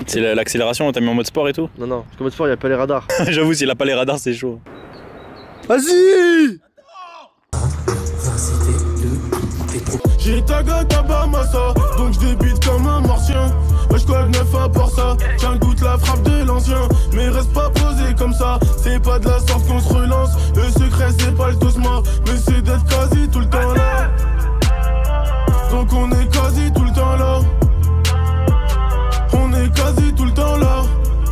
C'est l'accélération, t'as mis en mode sport et tout? Non, non, parce qu'en mode sport, il n'y a pas les radars. J'avoue, s'il a pas les radars, c'est chaud. Vas-y! J'ai taga Kabamasa, donc je débite comme un martien. Wesh quoi de neuf à part ça, tiens goûte la frappe de l'ancien. Mais reste pas posé comme ça, c'est pas de la sorte qu'on se relance. Le secret c'est pas le tosma, mais c'est d'être quasi tout le temps là. Donc on est quasi tout le temps là. On est quasi tout le temps là.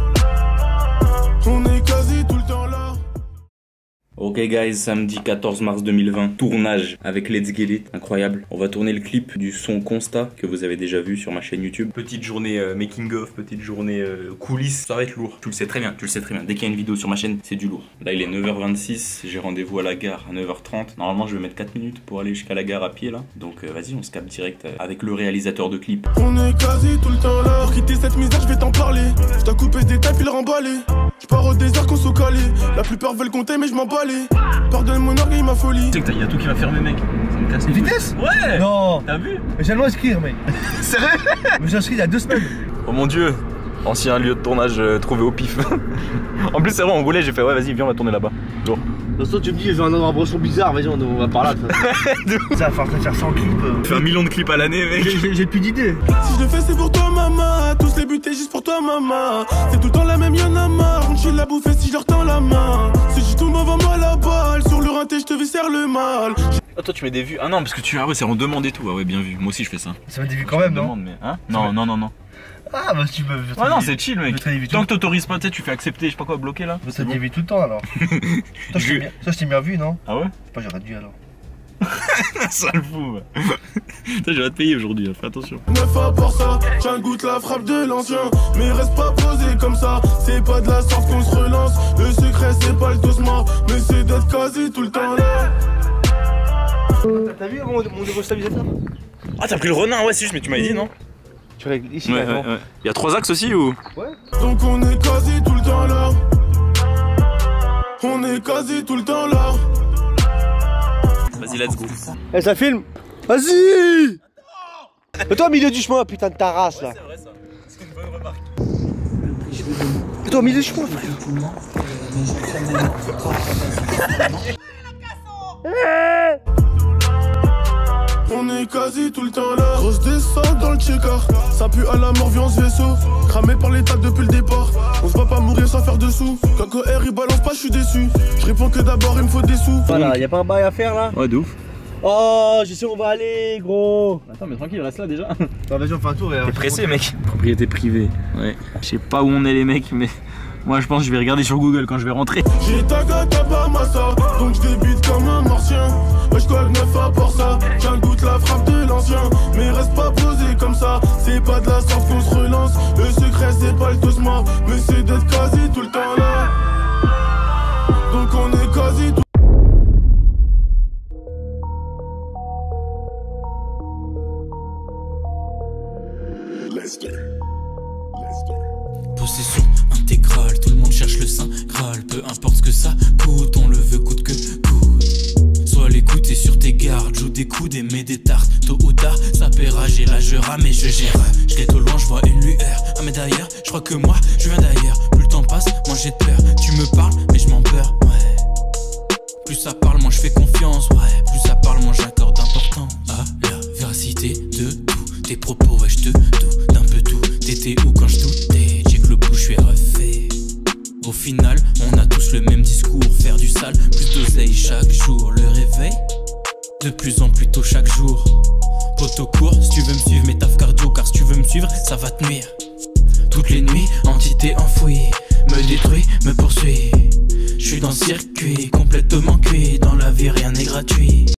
On est quasi tout le temps là. Ok guys, samedi 14 mars 2020, tournage avec Let's Get It, incroyable. On va tourner le clip du son Constat que vous avez déjà vu sur ma chaîne YouTube. Petite journée making of, petite journée coulisses, ça va être lourd. Tu le sais très bien, Dès qu'il y a une vidéo sur ma chaîne, c'est du lourd. Là il est 9h26, j'ai rendez-vous à la gare à 9h30. Normalement je vais mettre 4 minutes pour aller jusqu'à la gare à pied là. Donc vas-y, on se capte direct avec le réalisateur de clip. On est quasi tout le temps là. Pour quitter cette misère, je vais t'en parler. Je t'ai coupé des tapes, il remballé. Je pars au désert qu'on se calé. La plupart veulent compter, mais je m'en bats. Pardonne mon orgueil, ma folie. Tu sais qu'il y a tout qui va fermer, mec. Ça me casse les Vitesse? Ouais. Non. T'as vu? Mais j'ai le inscrire, mec. Sérieux? Mais j'ai inscrit il y a 2 semaines. Oh mon dieu. Ancien lieu de tournage trouvé au pif. En plus c'est vrai, on voulait, j'ai fait ouais vas-y viens on va tourner là-bas. Bon. De toute façon tu me dis j'ai un impression bizarre, vas-y on va par là. Ça va falloir faire 100 clips. Tu fais 1 million de clips à l'année mec. J'ai plus d'idées. Si je le fais c'est pour toi maman. Tous les buts juste pour toi maman. C'est tout le temps la même, y'en a marre. Je la bouffer si je leur tends la main. Si je tombe avant moi la balle. Sur le rinté je te viscère le mal. Ah toi tu mets des vues. Ah non parce que tu ouais c'est en demande et tout. Ah ouais bien vu. Moi aussi je fais ça. Ça met des vues quand même non? Demande, mais, hein non, non. Ah bah si tu veux. Ah non c'est chill mec. Tant que t'autorises pas, tu sais tu fais accepter, je sais pas quoi, bloquer là. Ça te dévie tout le temps alors. Toi je t'ai bien vu non? Ah ouais? Pas j'aurais dû alors. Sale fou. Je vais te payer aujourd'hui, fais attention. Neuf à part ça, tiens goûte la frappe de l'ancien. Mais reste pas posé comme ça, c'est pas de la sorte qu'on se relance. Le secret c'est pas le tosma, mais c'est d'être quasi tout le temps là. T'as vu mon nouveau stabilisateur? Ah t'as pris le Renin, ouais c'est juste mais tu m'avais dit non? Tu règles ici ouais. Il y a 3 axes aussi ou? Ouais. Donc on est quasi tout le temps là. On est quasi tout le temps là. Vas-y let's go. Eh ça filme? Vas-y! Mets-toi au milieu du chemin putain de ta race là. C'est vrai ça. C'est une bonne remarque. Mets-toi au milieu du chemin frère. On est quasi tout le temps là. Grosse descente dans le checker. Ça pue à la mort, viens ce vaisseau. Cramé par les tacs depuis le départ. On se va pas mourir sans faire de sous. Quand R il balance pas, je suis déçu. Je réponds que d'abord il me faut des sous. Voilà, y'a pas un bail à faire là? Ouais de ouf. Oh, je sais où on va aller gros. Attends mais tranquille, reste là déjà. Bah vas-y on fait un tour et... T'es pressé mec. Propriété privée. Ouais. Je sais pas où on est les mecs mais... Moi je pense que je vais regarder sur Google quand je vais rentrer. J'ai taga Kabamasa, donc je débite comme un martien. Wesh quoi de neuf à part ça, tiens goûte la frappe de l'ancien. Mais reste pas posé comme ça, c'est pas de la sorte qu'on se relance. Le secret c'est pas le tosma, mais c'est d'être quasi tout le temps là. Donc on est quasi tout. Possession intégrale, tout le monde cherche le saint Graal. Peu importe ce que ça coûte, on le veut coûte que coûte. Sois à l'écoute et sur tes gardes, joue des coudes et mets des tartes. Tôt ou tard, ça paiera, j'ai là je rame et je gère. Je guette au loin, je vois une lueur. Ah mais d'ailleurs, je crois que moi, je viens d'ailleurs. Plus le temps passe, moins j'ai de peur. Tu me parles, mais je m'en beurre, ouais. Plus ça parle, moins je fais confiance, ouais. Plus ça parle, moins j'accorde d'importance à la véracité de tout. Tes propos, ouais, je te doute d'un peu tout. T'étais où quand je doutais? Check le bout, je suis refait. Au final, on a tous le même discours. Faire du sale, plus d'oseille chaque jour. Le réveil, de plus en plus tôt chaque jour. Poteau court, si tu veux me suivre, métaphe cardio. Car si tu veux me suivre, ça va te nuire. Toutes les nuits, entité enfouie. Me détruit, me poursuit. Je suis dans le circuit, complètement cuit. Dans la vie, rien n'est gratuit.